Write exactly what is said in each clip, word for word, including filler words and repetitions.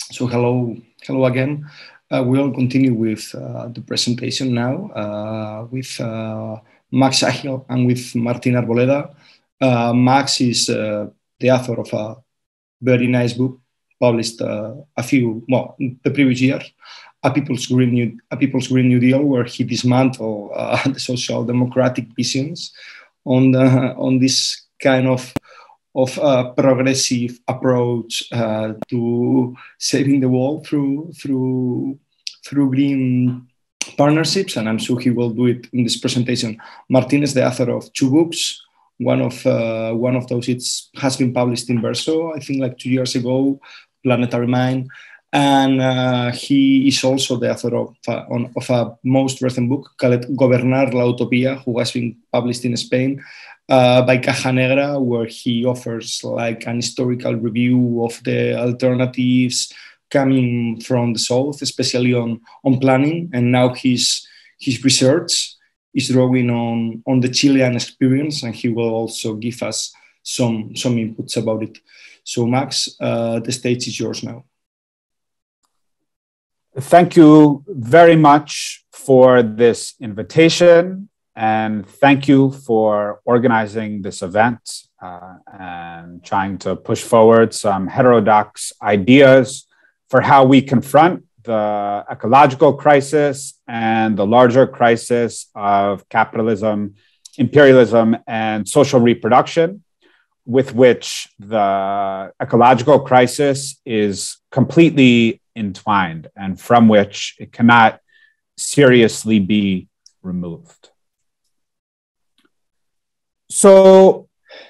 So hello, hello again. Uh, we'll continue with uh, the presentation now uh, with uh, Max Agil and with Martin Arboleda. Uh, Max is uh, the author of a very nice book published uh, a few, well, the previous year, A People's Green New, A People's Green New Deal, where he dismantled uh, the social democratic visions on the, on this kind of of a progressive approach uh, to saving the world through through through green partnerships, and I'm sure he will do it in this presentation. Martin is the author of two books. One of uh, one of those it's has been published in Verso, I think, like two years ago, Planetary Mind, and uh, he is also the author of, uh, on, of a most recent book called Gobernar la Utopía, who has been published in Spain. Uh, by Caja Negra, where he offers like an historical review of the alternatives coming from the South, especially on, on planning. And now his, his research is drawing on, on the Chilean experience, and he will also give us some, some inputs about it. So Max, uh, the stage is yours now. Thank you very much for this invitation. And thank you for organizing this event uh, and trying to push forward some heterodox ideas for how we confront the ecological crisis and the larger crisis of capitalism, imperialism, and social reproduction, with which the ecological crisis is completely entwined and from which it cannot seriously be removed. So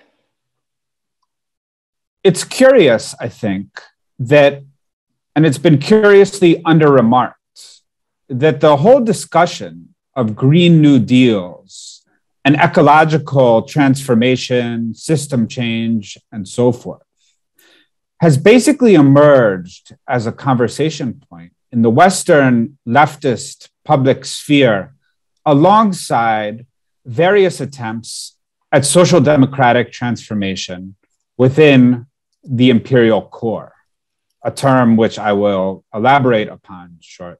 it's curious, I think, that, and it's been curiously under-remarked, that the whole discussion of Green New Deals and ecological transformation, system change, and so forth, has basically emerged as a conversation point in the Western leftist public sphere alongside various attempts at social democratic transformation within the imperial core, a term which I will elaborate upon shortly.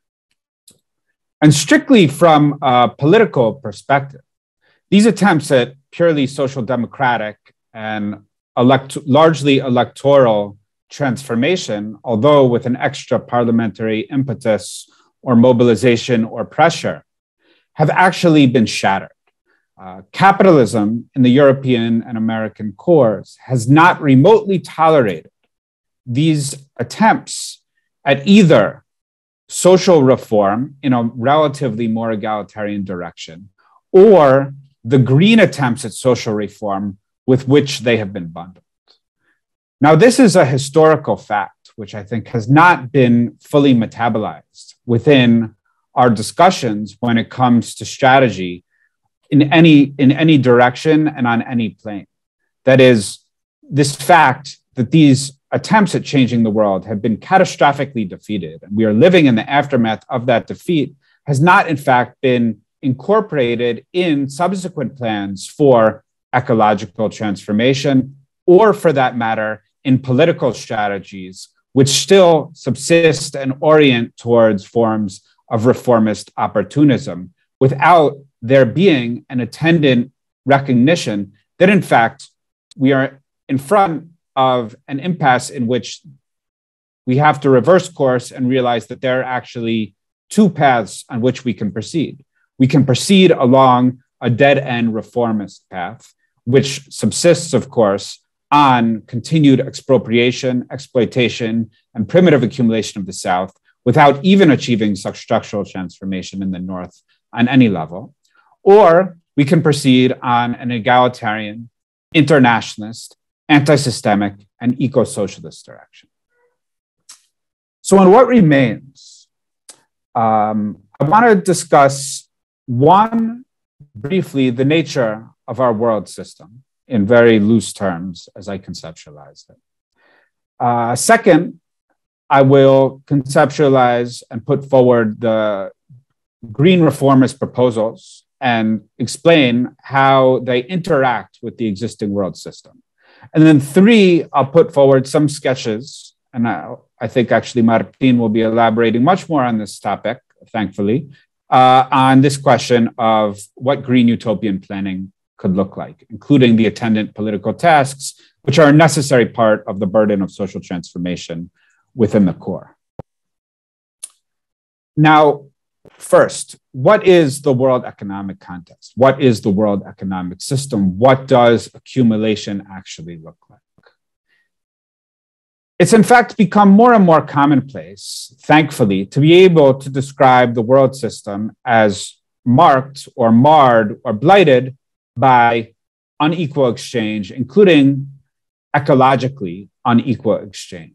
And strictly from a political perspective, these attempts at purely social democratic and elect largely electoral transformation, although with an extra parliamentary impetus or mobilization or pressure, have actually been shattered. Uh, capitalism in the European and American cores has not remotely tolerated these attempts at either social reform in a relatively more egalitarian direction or the green attempts at social reform with which they have been bundled. Now, this is a historical fact, which I think has not been fully metabolized within our discussions when it comes to strategy in any, in any direction and on any plane. That is, this fact that these attempts at changing the world have been catastrophically defeated, and we are living in the aftermath of that defeat, has not in fact been incorporated in subsequent plans for ecological transformation, or for that matter, in political strategies, which still subsist and orient towards forms of reformist opportunism, without there being an attendant recognition that, in fact, we are in front of an impasse in which we have to reverse course and realize that there are actually two paths on which we can proceed. We can proceed along a dead-end reformist path, which subsists, of course, on continued expropriation, exploitation, and primitive accumulation of the South without even achieving such structural transformation in the North on any level. Or we can proceed on an egalitarian, internationalist, anti-systemic, and eco-socialist direction. So in what remains, um, I want to discuss, one, briefly, the nature of our world system in very loose terms as I conceptualize it. Uh, second, I will conceptualize and put forward the green reformist proposals and explain how they interact with the existing world system. And then three, I'll put forward some sketches and I, I think actually Martin will be elaborating much more on this topic, thankfully, uh, on this question of what green utopian planning could look like, including the attendant political tasks, which are a necessary part of the burden of social transformation within the core. Now, first, what is the world economic context? What is the world economic system? What does accumulation actually look like? It's in fact become more and more commonplace, thankfully, to be able to describe the world system as marked or marred or blighted by unequal exchange, including ecologically unequal exchange.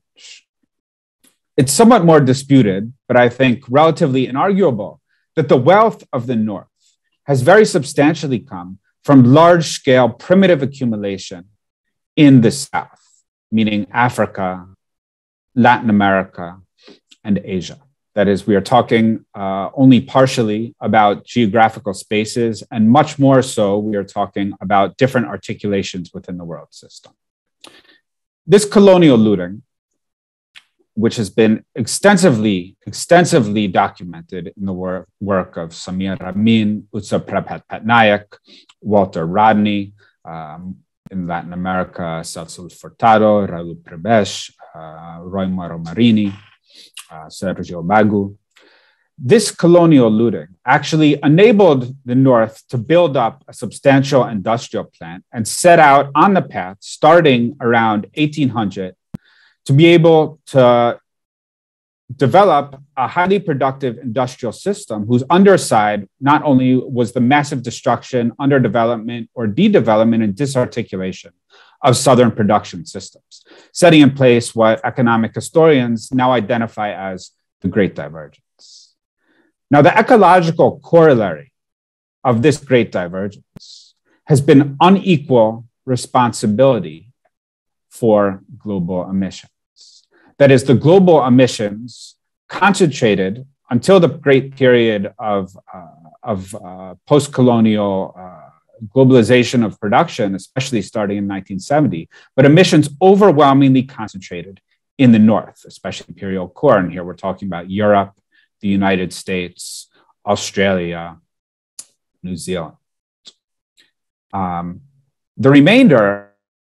It's somewhat more disputed, but I think relatively inarguable, that the wealth of the North has very substantially come from large-scale primitive accumulation in the South, meaning Africa, Latin America, and Asia. That is, we are talking uh, only partially about geographical spaces, and much more so, we are talking about different articulations within the world system. This colonial looting, which has been extensively, extensively documented in the work, work of Samir Amin, Utsa Patnaik, Walter Rodney, um, in Latin America, Celso Furtado, Raul Prebesh, uh, Roy Moro Marini, uh, Sergio Bagu. This colonial looting actually enabled the North to build up a substantial industrial plant and set out on the path starting around eighteen hundred to be able to develop a highly productive industrial system whose underside not only was the massive destruction, underdevelopment, or de-development and disarticulation of Southern production systems, setting in place what economic historians now identify as the Great Divergence. Now, the ecological corollary of this Great Divergence has been unequal responsibility for global emissions. That is, the global emissions concentrated until the great period of, uh, of uh, post-colonial uh, globalization of production, especially starting in nineteen seventy, but emissions overwhelmingly concentrated in the North, especially imperial core. And here we're talking about Europe, the United States, Australia, New Zealand. Um, the remainder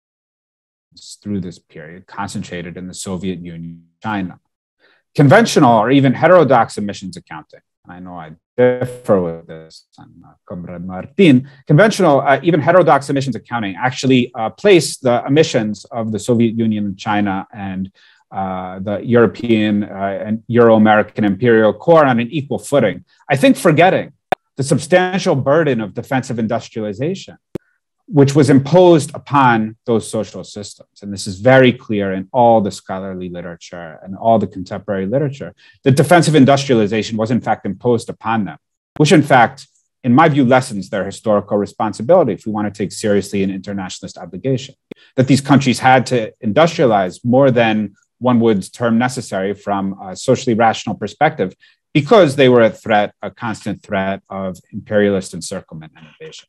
through this period concentrated in the Soviet Union, China. Conventional or even heterodox emissions accounting, I know I differ with this on uh, Comrade Martin, conventional, uh, even heterodox emissions accounting actually uh, place the emissions of the Soviet Union and China and uh, the European uh, and Euro-American imperial core on an equal footing. I think forgetting the substantial burden of defensive industrialization, which was imposed upon those social systems. And this is very clear in all the scholarly literature and all the contemporary literature, that defensive industrialization was in fact imposed upon them, which in fact, in my view, lessens their historical responsibility if we want to take seriously an internationalist obligation, that these countries had to industrialize more than one would term necessary from a socially rational perspective, because they were a threat, a constant threat of imperialist encirclement and invasion.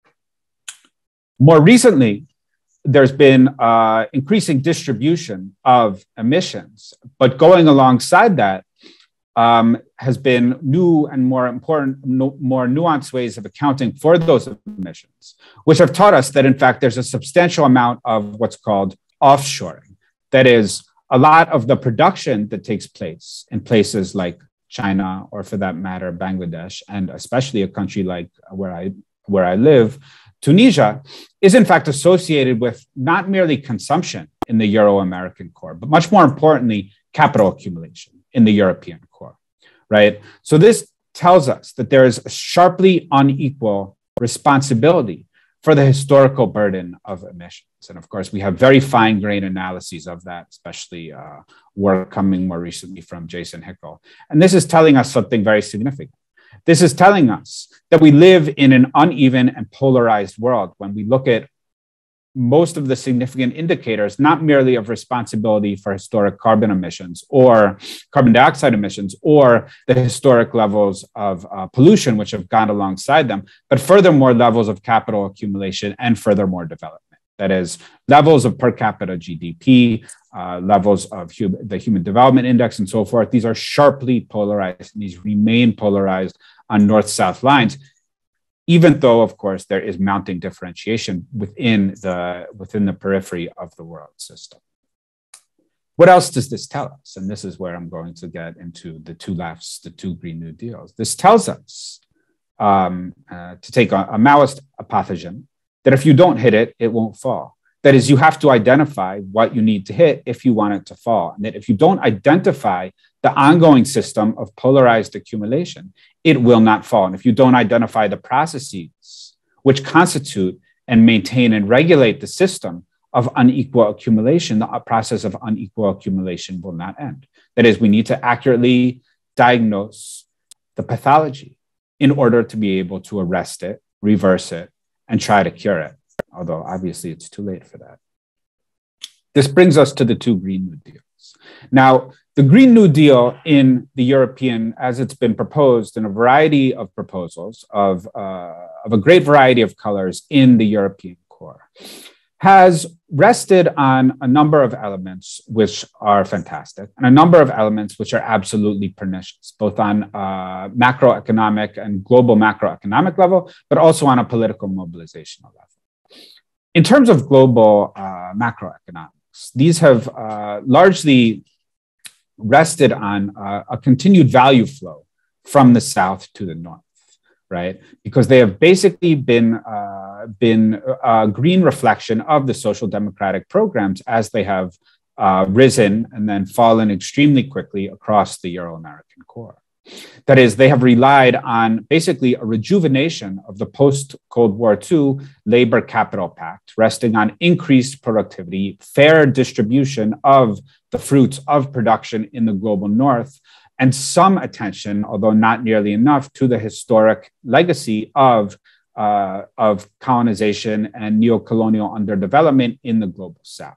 More recently, there's been uh, increasing distribution of emissions, but going alongside that um, has been new and more important, no, more nuanced ways of accounting for those emissions, which have taught us that in fact there's a substantial amount of what's called offshoring. That is, a lot of the production that takes place in places like China, or for that matter, Bangladesh, and especially a country like where I, where I live, Tunisia, is in fact associated with not merely consumption in the Euro-American core, but much more importantly, capital accumulation in the European core, right? So this tells us that there is a sharply unequal responsibility for the historical burden of emissions. And of course, we have very fine-grained analyses of that, especially uh, work coming more recently from Jason Hickel. And this is telling us something very significant. This is telling us that we live in an uneven and polarized world when we look at most of the significant indicators, not merely of responsibility for historic carbon emissions or carbon dioxide emissions or the historic levels of uh, pollution, which have gone alongside them, but furthermore levels of capital accumulation and furthermore development. That is, levels of per capita G D P, uh, levels of hum- the Human Development Index, and so forth. These are sharply polarized, and these remain polarized on north-south lines, even though, of course, there is mounting differentiation within the, within the periphery of the world system. What else does this tell us? And this is where I'm going to get into the two lefts, the two Green New Deals. This tells us, um, uh, to take a, a Maoist apothegm, that if you don't hit it, it won't fall. That is, you have to identify what you need to hit if you want it to fall. And that if you don't identify the ongoing system of polarized accumulation, it will not fall. And if you don't identify the processes which constitute and maintain and regulate the system of unequal accumulation, the process of unequal accumulation will not end. That is, we need to accurately diagnose the pathology in order to be able to arrest it, reverse it, and try to cure it, although obviously it's too late for that. This brings us to the two Green New Deals. Now, the Green New Deal in the European, as it's been proposed in a variety of proposals of, uh, of a great variety of colors in the European core, has rested on a number of elements which are fantastic and a number of elements which are absolutely pernicious, both on uh, macroeconomic and global macroeconomic level, but also on a political mobilizational level. In terms of global uh, macroeconomics, these have uh, largely rested on uh, a continued value flow from the South to the North, right? Because they have basically been, uh, been a green reflection of the social democratic programs as they have uh, risen and then fallen extremely quickly across the Euro-American core. That is, they have relied on basically a rejuvenation of the post-Cold War Two labor capital pact, resting on increased productivity, fair distribution of the fruits of production in the global North, and some attention, although not nearly enough, to the historic legacy of, uh, of colonization and neo-colonial underdevelopment in the global South.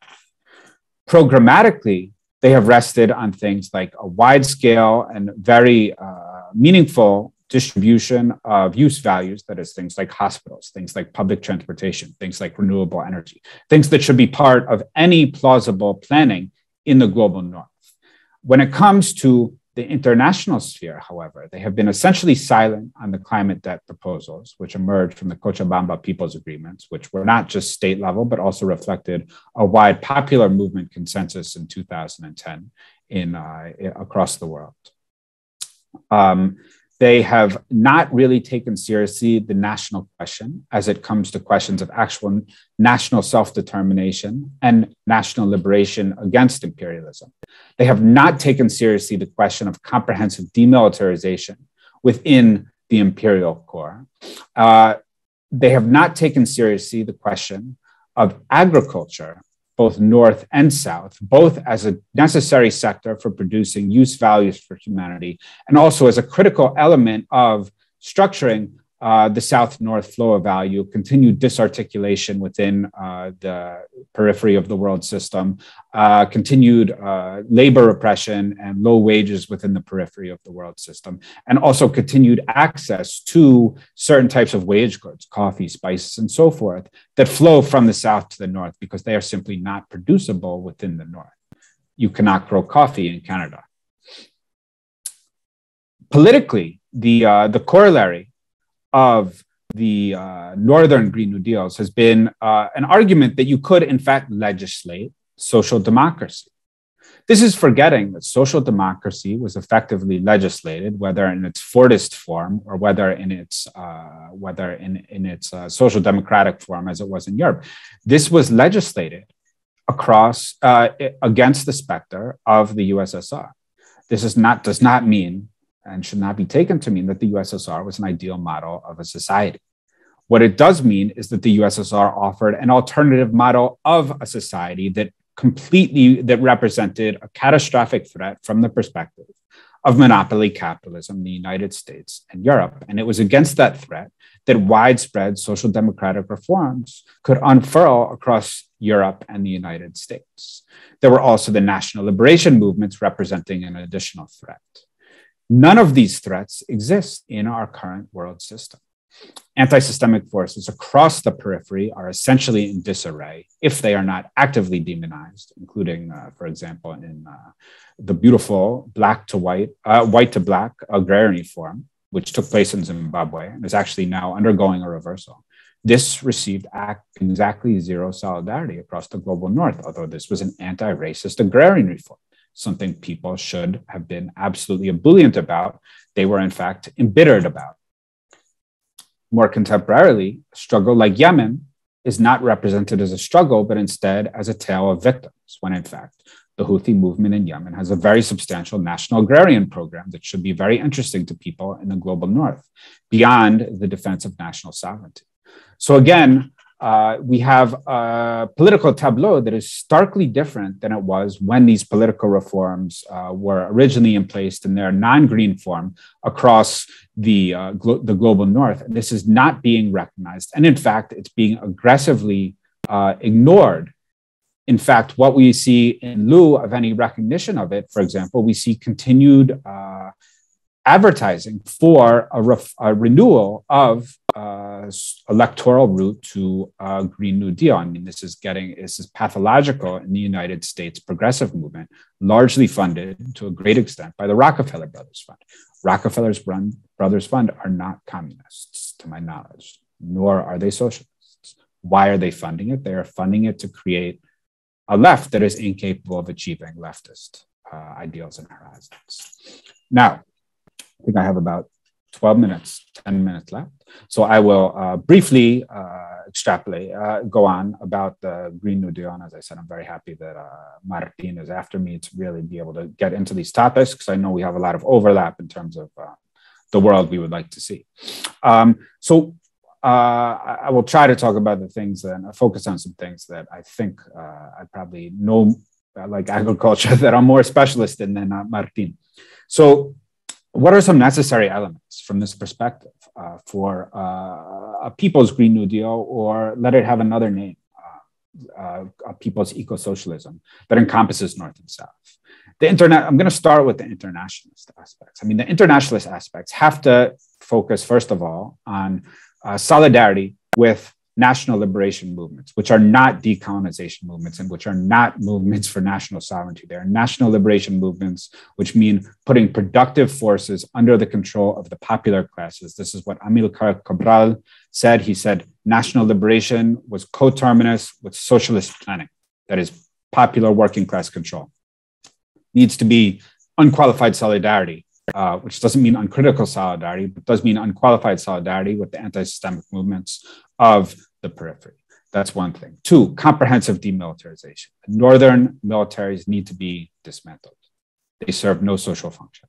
Programmatically, they have rested on things like a wide-scale and very uh, meaningful distribution of use values, that is, things like hospitals, things like public transportation, things like renewable energy, things that should be part of any plausible planning in the global North. When it comes to the international sphere, however, they have been essentially silent on the climate debt proposals, which emerged from the Cochabamba People's Agreements, which were not just state level, but also reflected a wide popular movement consensus in two thousand ten in, uh, across the world. Um, They have not really taken seriously the national question as it comes to questions of actual national self-determination and national liberation against imperialism. They have not taken seriously the question of comprehensive demilitarization within the imperial core. Uh, they have not taken seriously the question of agriculture, both North and South, both as a necessary sector for producing use values for humanity, and also as a critical element of structuring uh, the South-North flow of value, continued disarticulation within uh, the periphery of the world system, uh, continued uh, labor repression and low wages within the periphery of the world system, and also continued access to certain types of wage goods, coffee, spices, and so forth, that flow from the South to the North because they are simply not producible within the North. You cannot grow coffee in Canada. Politically, the, uh, the corollary of the uh, Northern Green New Deals has been uh, an argument that you could, in fact, legislate social democracy. This is forgetting that social democracy was effectively legislated, whether in its Fordist form or whether in its, uh, whether in, in its uh, social democratic form as it was in Europe. This was legislated across, uh, against the specter of the U S S R. This is not, does not mean and should not be taken to mean that the U S S R was an ideal model of a society. What it does mean is that the U S S R offered an alternative model of a society that completely, that represented a catastrophic threat from the perspective of monopoly capitalism in the United States and Europe. And it was against that threat that widespread social democratic reforms could unfurl across Europe and the United States. There were also the national liberation movements representing an additional threat. None of these threats exist in our current world system. Anti-systemic forces across the periphery are essentially in disarray if they are not actively demonized, including, uh, for example, in uh, the beautiful black to white, uh, white to black agrarian reform, which took place in Zimbabwe and is actually now undergoing a reversal. This received exactly zero solidarity across the global north, although this was an anti-racist agrarian reform, something people should have been absolutely ebullient about. They were, in fact, embittered about. More contemporarily, a struggle like Yemen is not represented as a struggle, but instead as a tale of victims, when in fact, the Houthi movement in Yemen has a very substantial national agrarian program that should be very interesting to people in the global north, beyond the defense of national sovereignty. So again, uh, we have a political tableau that is starkly different than it was when these political reforms uh, were originally in place in their non-green form across the, uh, glo the global north. And this is not being recognized. And in fact, it's being aggressively uh, ignored. In fact, what we see in lieu of any recognition of it, for example, we see continued uh, advertising for a, ref a renewal of uh, electoral route to a Green New Deal. I mean, this is getting, this is pathological in the United States progressive movement, largely funded to a great extent by the Rockefeller Brothers Fund. Rockefeller's Brothers Fund are not communists, to my knowledge, nor are they socialists. Why are they funding it? They are funding it to create a left that is incapable of achieving leftist uh, ideals and horizons. Now, I think I have about twelve minutes, ten minutes left. So I will uh, briefly uh, extrapolate, uh, go on about the Green New Deal. And as I said, I'm very happy that uh, Martin is after me to really be able to get into these topics, because I know we have a lot of overlap in terms of uh, the world we would like to see. Um, so uh, I will try to talk about the things and focus on some things that I think uh, I probably know, uh, like agriculture, that I'm more specialist in than uh, Martin. So what are some necessary elements from this perspective uh, for uh, a people's Green New Deal, or let it have another name, uh, uh, a people's eco-socialism that encompasses North and South? The internet, I'm going to start with the internationalist aspects. I mean, the internationalist aspects have to focus, first of all, on uh, solidarity with national liberation movements, which are not decolonization movements and which are not movements for national sovereignty. They are national liberation movements, which mean putting productive forces under the control of the popular classes. This is what Amilcar Cabral said. He said, national liberation was coterminous with socialist planning, that is popular working class control. Needs to be unqualified solidarity, uh, which doesn't mean uncritical solidarity, but does mean unqualified solidarity with the anti-systemic movements of the periphery. That's one thing. Two, comprehensive demilitarization. Northern militaries need to be dismantled. They serve no social function.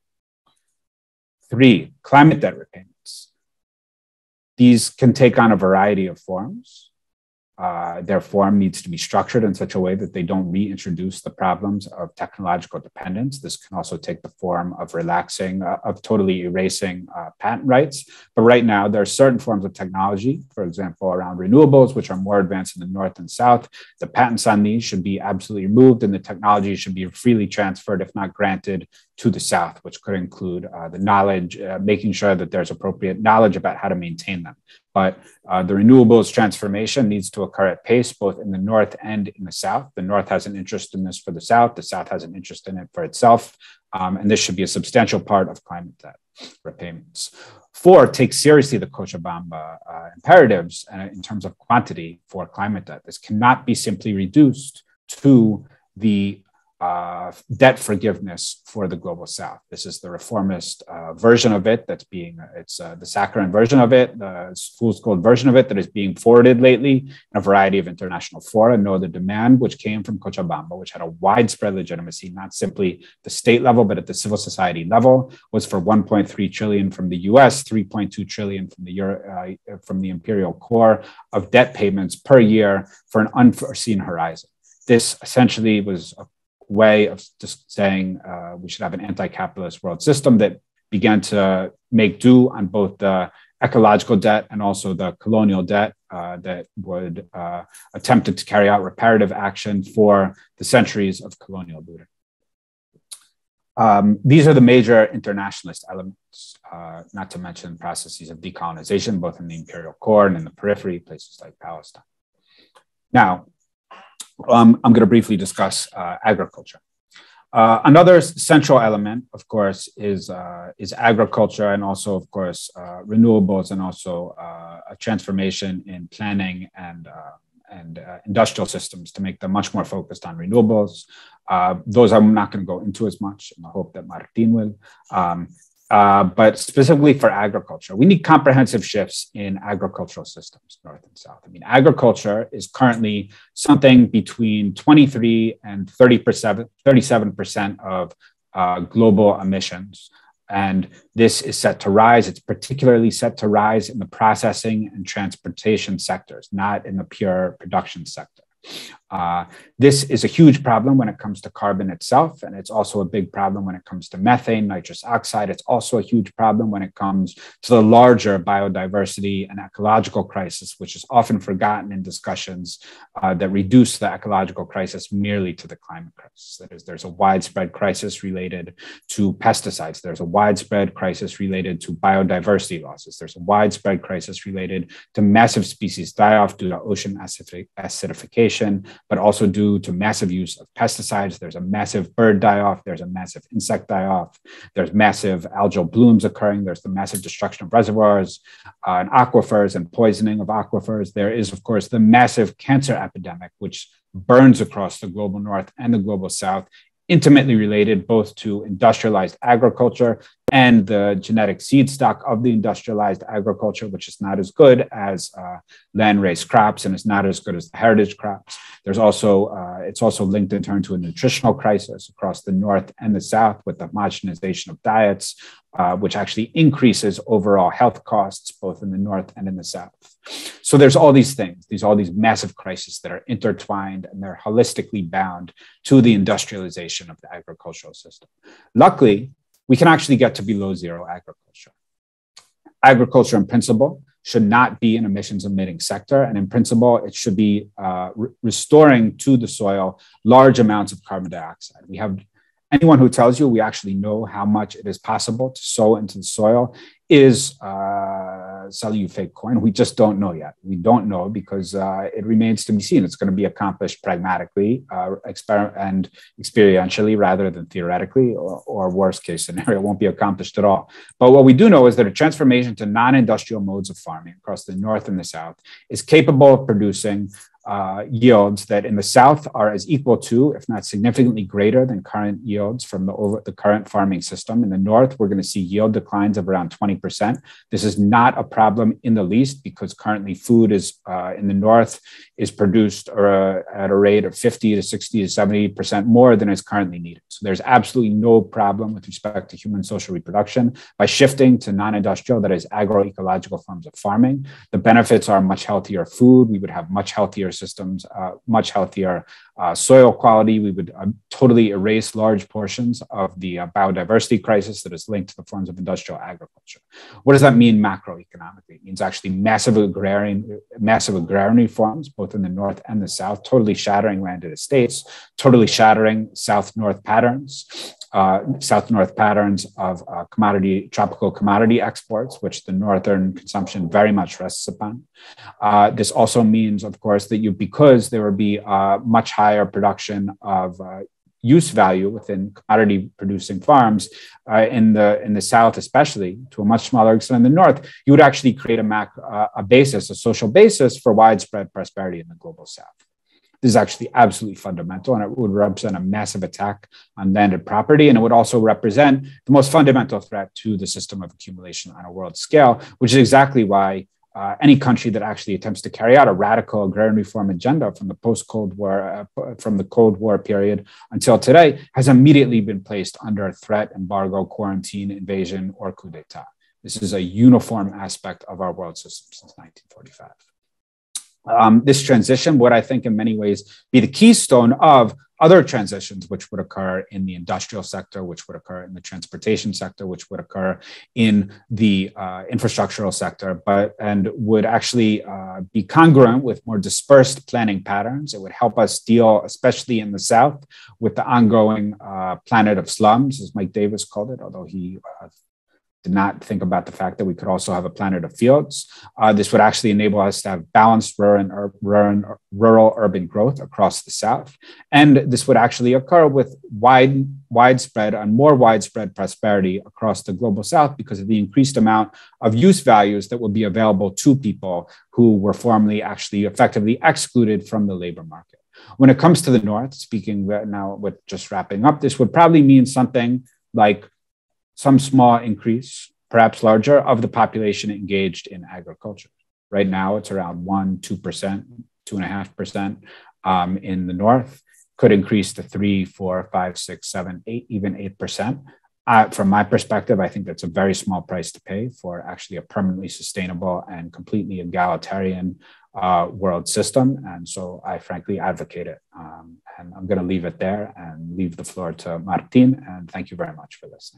Three, climate debt repayments. These can take on a variety of forms. Uh, their form needs to be structured in such a way that they don't reintroduce the problems of technological dependence. This can also take the form of relaxing, uh, of totally erasing uh, patent rights. But right now, there are certain forms of technology, for example, around renewables, which are more advanced in the North and South. The patents on these should be absolutely removed, and the technology should be freely transferred, if not granted, to the South, which could include uh, the knowledge, uh, making sure that there's appropriate knowledge about how to maintain them. But uh, the renewables transformation needs to occur at pace, both in the North and in the South. The North has an interest in this for the South. The South has an interest in it for itself. Um, and this should be a substantial part of climate debt repayments. Four, take seriously the Cochabamba uh, imperatives uh, in terms of quantity for climate debt. This cannot be simply reduced to the Uh, debt forgiveness for the global South. This is the reformist uh, version of it that's being, it's uh, the saccharine version of it, the fool's gold version of it that is being forwarded lately in a variety of international fora. No, the demand which came from Cochabamba, which had a widespread legitimacy, not simply the state level, but at the civil society level, was for one point three trillion from the U S, three point two trillion from the, Euro, uh, from the imperial core of debt payments per year for an unforeseen horizon. This essentially was a way of just saying uh, we should have an anti-capitalist world system that began to make do on both the ecological debt and also the colonial debt uh, that would uh, attempt to carry out reparative action for the centuries of colonial looting. Um, these are the major internationalist elements, uh, not to mention processes of decolonization, both in the imperial core and in the periphery, places like Palestine. Now, um, I'm going to briefly discuss uh, agriculture. Uh, another central element, of course, is, uh, is agriculture and also, of course, uh, renewables and also uh, a transformation in planning and, uh, and uh, industrial systems to make them much more focused on renewables. Uh, those I'm not going to go into as much, and I hope that Martin will. Um, Uh, but specifically for agriculture, we need comprehensive shifts in agricultural systems, North and South. I mean, agriculture is currently something between twenty-three and thirty-seven percent of uh, global emissions. And this is set to rise. It's particularly set to rise in the processing and transportation sectors, not in the pure production sector. Uh, this is a huge problem when it comes to carbon itself, and it's also a big problem when it comes to methane, nitrous oxide. It's also a huge problem when it comes to the larger biodiversity and ecological crisis, which is often forgotten in discussions uh, that reduce the ecological crisis merely to the climate crisis. That is, there's a widespread crisis related to pesticides. There's a widespread crisis related to biodiversity losses. There's a widespread crisis related to massive species die-off due to ocean acidification, but also due to massive use of pesticides. There's a massive bird die-off. There's a massive insect die-off. There's massive algal blooms occurring. There's the massive destruction of reservoirs uh, and aquifers and poisoning of aquifers. There is, of course, the massive cancer epidemic, which burns across the global north and the global south, intimately related both to industrialized agriculture and the genetic seed stock of the industrialized agriculture, which is not as good as uh, land-raised crops and is not as good as the heritage crops. There's also, uh, it's also linked in turn to a nutritional crisis across the north and the south with the homogenization of diets, uh, which actually increases overall health costs both in the north and in the south. So there's all these things, these all these massive crises that are intertwined and they're holistically bound to the industrialization of the agricultural system. Luckily, we can actually get to below zero agriculture. Agriculture in principle should not be an emissions emitting sector. And in principle, it should be uh, re restoring to the soil large amounts of carbon dioxide. We have anyone who tells you we actually know how much it is possible to sow into the soil is uh, selling you fake coin. We just don't know yet. We don't know because uh, it remains to be seen. It's going to be accomplished pragmatically uh, exper and experientially rather than theoretically, or, or worst case scenario, it won't be accomplished at all. But what we do know is that a transformation to non-industrial modes of farming across the north and the south is capable of producing Uh, yields that in the south are as equal to, if not significantly greater than current yields from the, over, the current farming system. In the north, we're going to see yield declines of around twenty percent. This is not a problem in the least because currently food is uh, in the north is produced uh, at a rate of fifty to sixty to seventy percent more than is currently needed. So there's absolutely no problem with respect to human social reproduction by shifting to non-industrial, that is agroecological forms of farming. The benefits are much healthier food. We would have much healthier systems, uh, much healthier uh, soil quality. We would uh, totally erase large portions of the uh, biodiversity crisis that is linked to the forms of industrial agriculture. What does that mean macroeconomically? It means actually massive agrarian, massive agrarian reforms, both in the north and the south, totally shattering landed estates, totally shattering south-north patterns. Uh, south-north patterns of uh, commodity, tropical commodity exports, which the northern consumption very much rests upon. Uh, this also means, of course, that you, because there will be uh, much higher production of uh, use value within commodity producing farms uh, in the in the south, especially to a much smaller extent in the north, you would actually create a, mac, uh, a basis, a social basis for widespread prosperity in the global south. This is actually absolutely fundamental, and it would represent a massive attack on landed property. And it would also represent the most fundamental threat to the system of accumulation on a world scale, which is exactly why uh, any country that actually attempts to carry out a radical agrarian reform agenda from the post-Cold War, uh, from the Cold War period until today, has immediately been placed under threat, embargo, quarantine, invasion, or coup d'etat. This is a uniform aspect of our world system since nineteen forty-five. um, this transition would, I think, in many ways be the keystone of other transitions, which would occur in the industrial sector, which would occur in the transportation sector, which would occur in the uh, infrastructural sector, but and would actually uh, be congruent with more dispersed planning patterns. It would help us deal, especially in the South, with the ongoing uh, planet of slums, as Mike Davis called it, although he uh, did not think about the fact that we could also have a planet of fields. Uh, this would actually enable us to have balanced rural, rural, rural urban growth across the South. And this would actually occur with wide, widespread and more widespread prosperity across the global South because of the increased amount of use values that would be available to people who were formerly actually effectively excluded from the labor market. When it comes to the North, speaking now with just wrapping up, this would probably mean something like some small increase, perhaps larger, of the population engaged in agriculture. Right now, it's around one, two percent, two and a half percent um, in the North. Could increase to three, four, five, six, seven, eight, even eight percent. Uh, from my perspective, I think that's a very small price to pay for actually a permanently sustainable and completely egalitarian uh, world system. And so I frankly advocate it. Um, and I'm going to leave it there and leave the floor to Martin. And thank you very much for listening.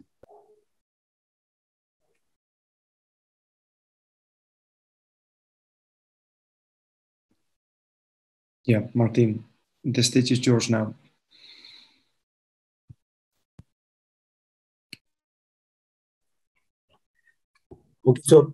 Yeah, Martin, the stage is yours now. Okay, so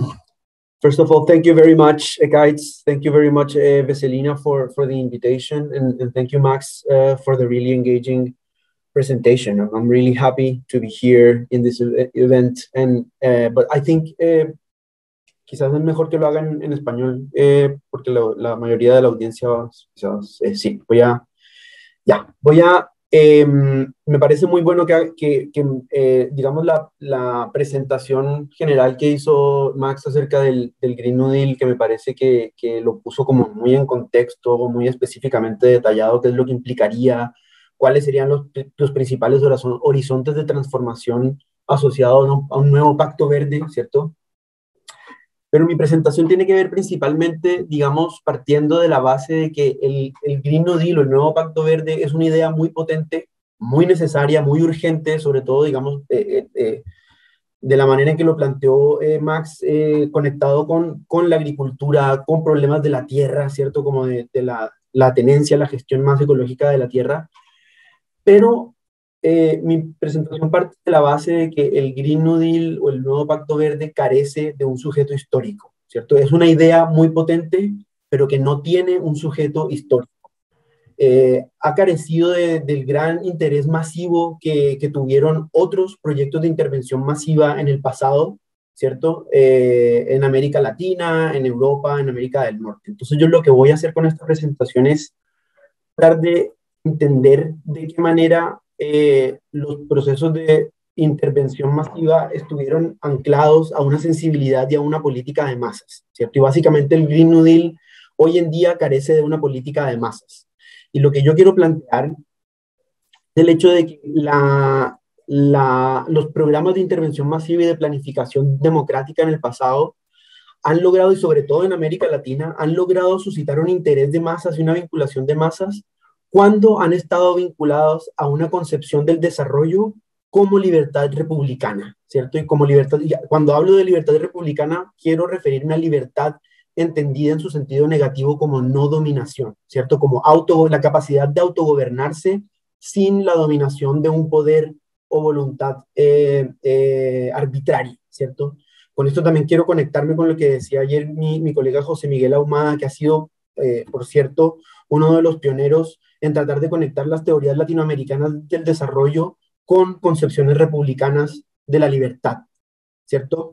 first of all, thank you very much, uh, guys. Thank you very much, uh, Veselina, for, for the invitation. And, and thank you, Max, uh, for the really engaging presentation. I'm really happy to be here in this event. And, uh, but I think uh, quizás es mejor que lo hagan en español, eh, porque la, la mayoría de la audiencia, quizás, eh, sí, voy a, ya, voy a, eh, me parece muy bueno que, que, que eh, digamos, la, la presentación general que hizo Max acerca del, del Green New Deal, que me parece que, que lo puso como muy en contexto, muy específicamente detallado, qué es lo que implicaría, cuáles serían los, los principales horizontes de transformación asociados a un, a un nuevo pacto verde, ¿cierto? Pero mi presentación tiene que ver principalmente, digamos, partiendo de la base de que el, el Green New Deal o el nuevo Pacto Verde es una idea muy potente, muy necesaria, muy urgente, sobre todo, digamos, eh, eh, de la manera en que lo planteó eh, Max, eh, conectado con, con la agricultura, con problemas de la tierra, ¿cierto? Como de, de la, la tenencia, la gestión más ecológica de la tierra. Pero Eh, mi presentación parte de la base de que el Green New Deal o el nuevo Pacto Verde carece de un sujeto histórico, ¿cierto? Es una idea muy potente, pero que no tiene un sujeto histórico. Eh, ha carecido de, del gran interés masivo que, que tuvieron otros proyectos de intervención masiva en el pasado, ¿cierto? Eh, en América Latina, en Europa, en América del Norte. Entonces yo lo que voy a hacer con esta presentación es tratar de entender de qué manera Eh, los procesos de intervención masiva estuvieron anclados a una sensibilidad y a una política de masas, ¿cierto? Y básicamente el Green New Deal hoy en día carece de una política de masas. Y lo que yo quiero plantear es el hecho de que la, la, los programas de intervención masiva y de planificación democrática en el pasado han logrado, y sobre todo en América Latina, han logrado suscitar un interés de masas y una vinculación de masas cuando han estado vinculados a una concepción del desarrollo como libertad republicana, ¿cierto? Y como libertad, y cuando hablo de libertad republicana, quiero referirme a libertad entendida en su sentido negativo como no dominación, ¿cierto? Como auto, la capacidad de autogobernarse sin la dominación de un poder o voluntad eh, eh, arbitraria, ¿cierto? Con esto también quiero conectarme con lo que decía ayer mi, mi colega José Miguel Ahumada, que ha sido, eh, por cierto, uno de los pioneros en tratar de conectar las teorías latinoamericanas del desarrollo con concepciones republicanas de la libertad, ¿cierto?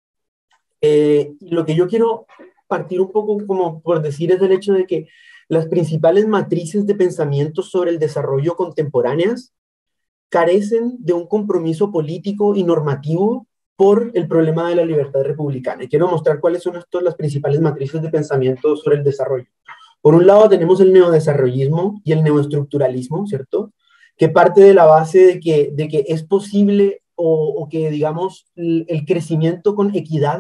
Eh, lo que yo quiero partir un poco como por decir es el hecho de que las principales matrices de pensamiento sobre el desarrollo contemporáneas carecen de un compromiso político y normativo por el problema de la libertad republicana. Y quiero mostrar cuáles son estas las principales matrices de pensamiento sobre el desarrollo. Por un lado tenemos el neodesarrollismo y el neoestructuralismo, ¿cierto? Que parte de la base de que, de que es posible o, o que, digamos, el, el crecimiento con equidad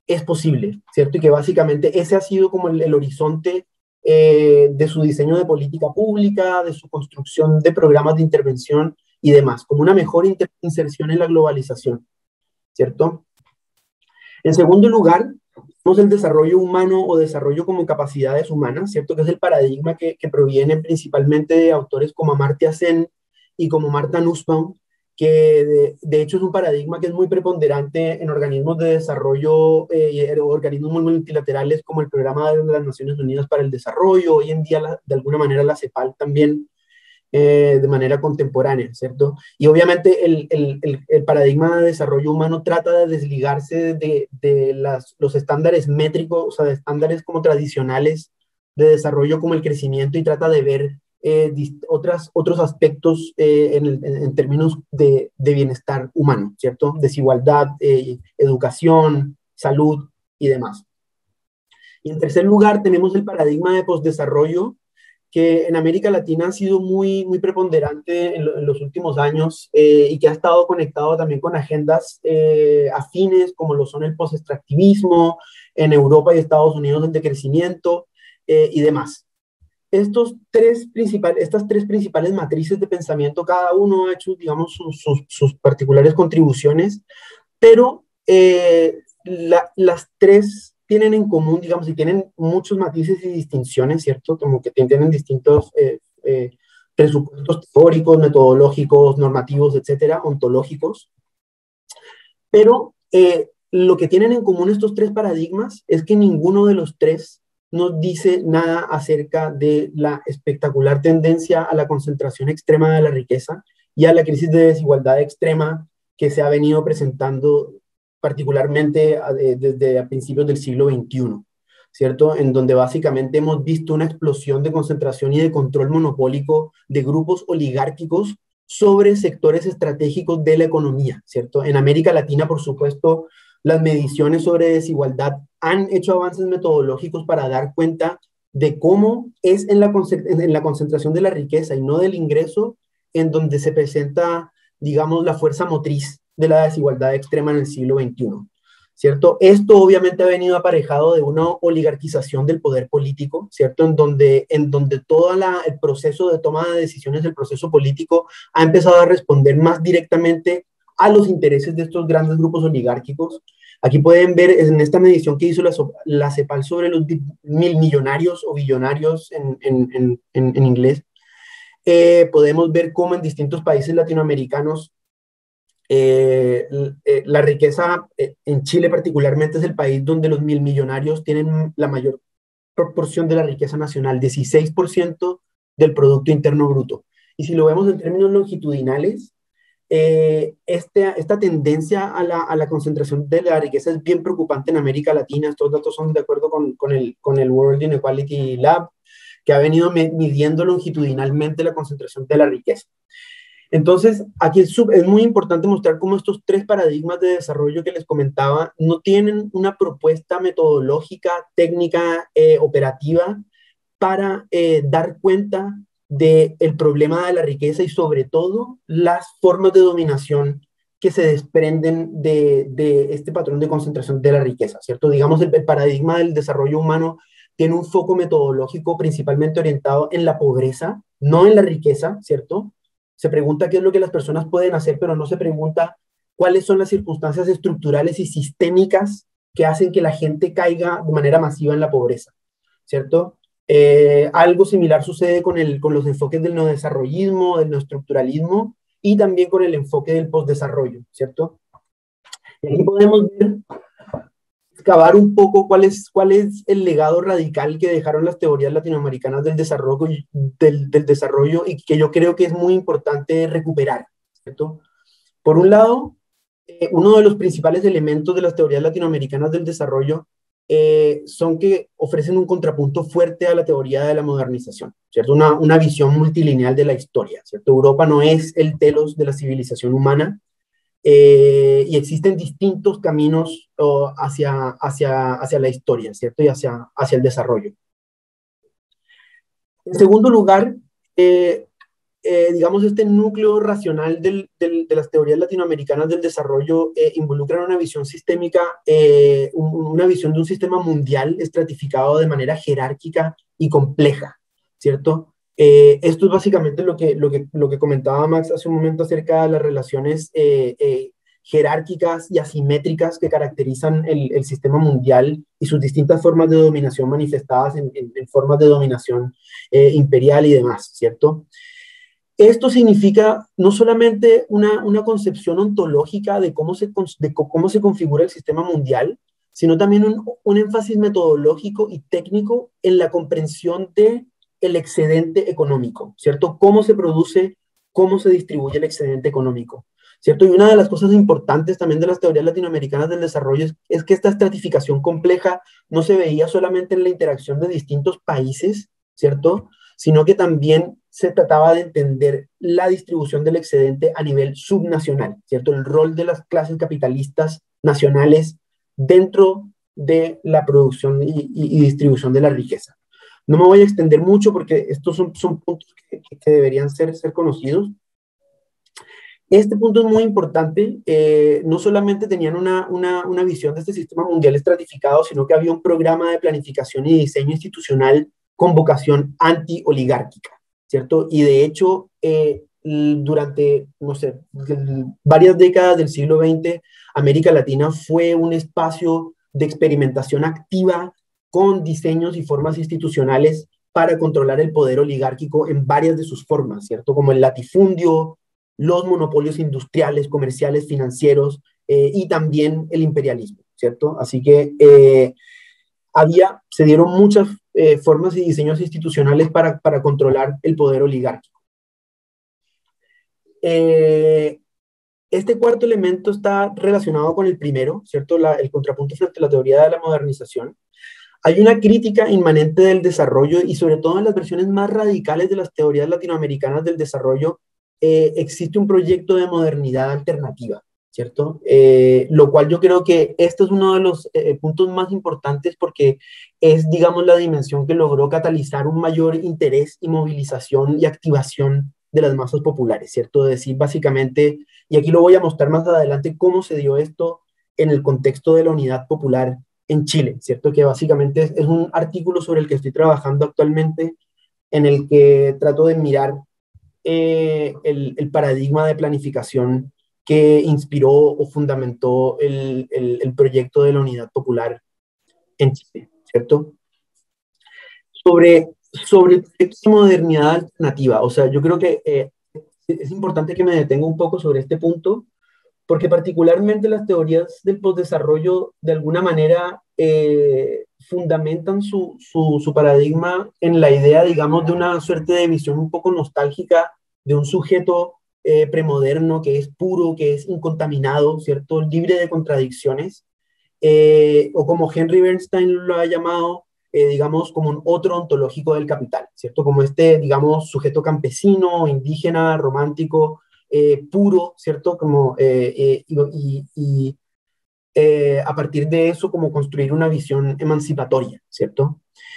es posible, ¿cierto? Y que básicamente ese ha sido como el, el horizonte eh, de su diseño de política pública, de su construcción de programas de intervención y demás, como una mejor inserción en la globalización, ¿cierto? En segundo lugar, tenemos el desarrollo humano o desarrollo como capacidades humanas, ¿cierto? Que es el paradigma que, que proviene principalmente de autores como Amartya Sen y como Martha Nussbaum, que de, de hecho es un paradigma que es muy preponderante en organismos de desarrollo, eh, organismos muy multilaterales como el Programa de las Naciones Unidas para el Desarrollo, hoy en día la, de alguna manera la CEPAL también, eh, de manera contemporánea, ¿cierto? Y obviamente el, el, el, el paradigma de desarrollo humano trata de desligarse de, de las, los estándares métricos, o sea, de estándares como tradicionales de desarrollo como el crecimiento, y trata de ver eh, otras, otros aspectos eh, en, el, en términos de, de bienestar humano, ¿cierto? Desigualdad, eh, educación, salud y demás. Y en tercer lugar tenemos el paradigma de postdesarrollo, que en América Latina ha sido muy, muy preponderante en, lo, en los últimos años eh, y que ha estado conectado también con agendas eh, afines como lo son el post-extractivismo, en Europa y Estados Unidos el decrecimiento eh, y demás. Estos tres principales, estas tres principales matrices de pensamiento, cada uno ha hecho, digamos, sus, sus, sus particulares contribuciones, pero eh, la, las tres tienen en común, digamos, y tienen muchos matices y distinciones, ¿cierto? Como que tienen distintos eh, eh, presupuestos teóricos, metodológicos, normativos, etcétera, ontológicos. Pero eh, lo que tienen en común estos tres paradigmas es que ninguno de los tres nos dice nada acerca de la espectacular tendencia a la concentración extrema de la riqueza y a la crisis de desigualdad extrema que se ha venido presentando particularmente desde a principios del siglo veintiuno, ¿cierto? En donde básicamente hemos visto una explosión de concentración y de control monopólico de grupos oligárquicos sobre sectores estratégicos de la economía, ¿cierto? En América Latina, por supuesto, las mediciones sobre desigualdad han hecho avances metodológicos para dar cuenta de cómo es en la, en la concentración de la riqueza y no del ingreso en donde se presenta, digamos, la fuerza motriz de la desigualdad extrema en el siglo veintiuno, ¿cierto? Esto obviamente ha venido aparejado de una oligarquización del poder político, ¿cierto? En donde, en donde todo la, el proceso de toma de decisiones del proceso político ha empezado a responder más directamente a los intereses de estos grandes grupos oligárquicos. Aquí pueden ver en esta medición que hizo la, la CEPAL sobre los mil millonarios o billonarios en, en, en, en inglés, eh, podemos ver cómo en distintos países latinoamericanos Eh, eh, la riqueza, eh, en Chile particularmente, es el país donde los mil millonarios tienen la mayor proporción de la riqueza nacional, dieciséis por ciento del Producto Interno Bruto. Y si lo vemos en términos longitudinales, eh, este, esta tendencia a la, a la concentración de la riqueza es bien preocupante en América Latina. Estos datos son de acuerdo con, con, el, con el World Inequality Lab, que ha venido midiendo longitudinalmente la concentración de la riqueza. Entonces, aquí es, sub, es muy importante mostrar cómo estos tres paradigmas de desarrollo que les comentaba no tienen una propuesta metodológica, técnica, eh, operativa para eh, dar cuenta del problema de la riqueza y sobre todo las formas de dominación que se desprenden de, de este patrón de concentración de la riqueza, ¿cierto? Digamos, el, el paradigma del desarrollo humano tiene un foco metodológico principalmente orientado en la pobreza, no en la riqueza, ¿cierto? Se pregunta qué es lo que las personas pueden hacer, pero no se pregunta cuáles son las circunstancias estructurales y sistémicas que hacen que la gente caiga de manera masiva en la pobreza, ¿cierto? Eh, algo similar sucede con, el, con los enfoques del neodesarrollismo, del neoestructuralismo y también con el enfoque del postdesarrollo, ¿cierto? Y aquí podemos ver, excavar un poco cuál es, cuál es el legado radical que dejaron las teorías latinoamericanas del desarrollo, del, del desarrollo y que yo creo que es muy importante recuperar, ¿cierto? Por un lado, eh, uno de los principales elementos de las teorías latinoamericanas del desarrollo eh, son que ofrecen un contrapunto fuerte a la teoría de la modernización, ¿cierto? Una, una visión multilineal de la historia, ¿cierto? Europa no es el telos de la civilización humana, Eh, y existen distintos caminos oh, hacia, hacia, hacia la historia, ¿cierto? Y hacia, hacia el desarrollo. En segundo lugar, eh, eh, digamos, este núcleo racional del, del, de las teorías latinoamericanas del desarrollo eh, involucran una visión sistémica, eh, un, una visión de un sistema mundial estratificado de manera jerárquica y compleja, ¿cierto? Eh, esto es básicamente lo que, lo, que, lo que comentaba Max hace un momento acerca de las relaciones eh, eh, jerárquicas y asimétricas que caracterizan el, el sistema mundial y sus distintas formas de dominación manifestadas en, en, en formas de dominación eh, imperial y demás, ¿cierto? Esto significa no solamente una, una concepción ontológica de cómo, se, de cómo se configura el sistema mundial, sino también un, un énfasis metodológico y técnico en la comprensión de el excedente económico, ¿cierto? Cómo se produce, cómo se distribuye el excedente económico, ¿cierto? Y una de las cosas importantes también de las teorías latinoamericanas del desarrollo es, es que esta estratificación compleja no se veía solamente en la interacción de distintos países, ¿cierto? Sino que también se trataba de entender la distribución del excedente a nivel subnacional, ¿cierto? El rol de las clases capitalistas nacionales dentro de la producción y, y, y distribución de la riqueza. No me voy a extender mucho porque estos son, son puntos que, que deberían ser, ser conocidos. Este punto es muy importante. Eh, no solamente tenían una, una, una visión de este sistema mundial estratificado, sino que había un programa de planificación y diseño institucional con vocación anti-oligárquica, ¿cierto? Y de hecho, eh, durante, no sé, varias décadas del siglo veinte, América Latina fue un espacio de experimentación activa con diseños y formas institucionales para controlar el poder oligárquico en varias de sus formas, ¿cierto? Como el latifundio, los monopolios industriales, comerciales, financieros, eh, y también el imperialismo, ¿cierto? Así que eh, había, se dieron muchas eh, formas y diseños institucionales para, para controlar el poder oligárquico. Eh, este cuarto elemento está relacionado con el primero, ¿cierto? La, el contrapunto frente a la teoría de la modernización. Hay una crítica inmanente del desarrollo y sobre todo en las versiones más radicales de las teorías latinoamericanas del desarrollo eh, existe un proyecto de modernidad alternativa, ¿cierto? Eh, lo cual yo creo que este es uno de los eh, puntos más importantes porque es, digamos, la dimensión que logró catalizar un mayor interés y movilización y activación de las masas populares, ¿cierto? Es decir, básicamente, y aquí lo voy a mostrar más adelante, cómo se dio esto en el contexto de la unidad popular en Chile, ¿cierto? Que básicamente es, es un artículo sobre el que estoy trabajando actualmente, en el que trato de mirar eh, el, el paradigma de planificación que inspiró o fundamentó el, el, el proyecto de la unidad popular en Chile, ¿cierto? Sobre, sobre el proyecto de modernidad alternativa, o sea, yo creo que eh, es importante que me detenga un poco sobre este punto, porque particularmente las teorías del postdesarrollo de alguna manera eh, fundamentan su, su, su paradigma en la idea, digamos, de una suerte de visión un poco nostálgica de un sujeto eh, premoderno que es puro, que es incontaminado, ¿cierto? Libre de contradicciones, eh, o como Henry Bernstein lo ha llamado, eh, digamos, como un otro ontológico del capital, ¿cierto? Como este, digamos, sujeto campesino, indígena, romántico, Eh, puro, ¿cierto? Como, eh, eh, y, y eh, a partir de eso, como construir una visión emancipatoria, ¿cierto?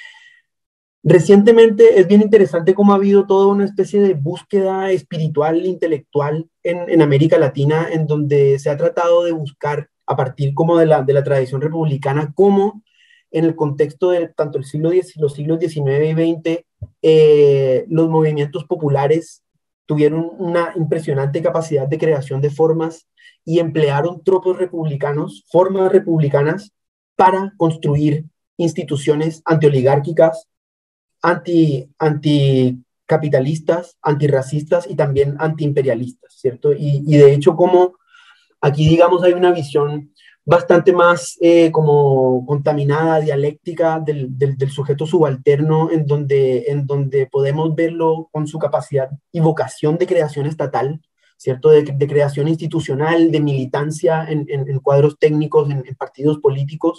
Recientemente es bien interesante cómo ha habido toda una especie de búsqueda espiritual, intelectual en, en América Latina, en donde se ha tratado de buscar, a partir como de la, de la tradición republicana, cómo en el contexto de tanto el siglo X, los siglos diecinueve y veinte, eh, los movimientos populares tuvieron una impresionante capacidad de creación de formas y emplearon tropos republicanos, formas republicanas, para construir instituciones antioligárquicas, anti, anticapitalistas, antirracistas y también antiimperialistas, ¿cierto? Y, y de hecho, como aquí, digamos, hay una visión bastante más eh, como contaminada, dialéctica del, del, del sujeto subalterno, en donde, en donde podemos verlo con su capacidad y vocación de creación estatal, ¿cierto? De, de creación institucional, de militancia en, en, en cuadros técnicos, en, en partidos políticos,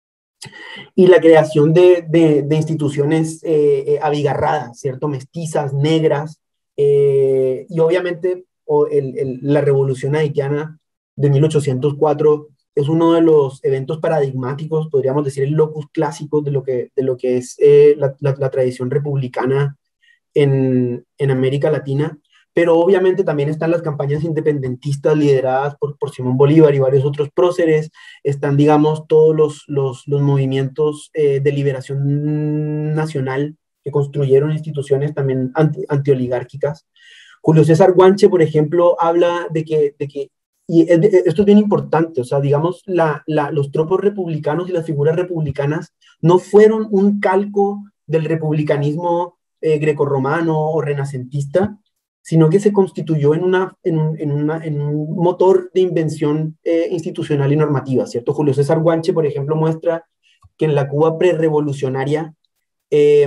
y la creación de, de, de instituciones eh, eh, abigarradas, ¿cierto? Mestizas, negras, eh, y obviamente o el, el, la revolución haitiana de mil ochocientos cuatro es uno de los eventos paradigmáticos, podríamos decir el locus clásico de lo que, de lo que es eh, la, la, la tradición republicana en, en América Latina, pero obviamente también están las campañas independentistas lideradas por, por Simón Bolívar y varios otros próceres, están, digamos, todos los, los, los movimientos eh, de liberación nacional que construyeron instituciones también anti, antioligárquicas. Julio César Guanche, por ejemplo, habla de que, de que y esto es bien importante, o sea, digamos, la, la, los tropos republicanos y las figuras republicanas no fueron un calco del republicanismo eh, grecorromano o renacentista, sino que se constituyó en, una, en, un, en, una, en un motor de invención eh, institucional y normativa, ¿cierto? Julio César Guanche, por ejemplo, muestra que en la Cuba prerevolucionaria eh,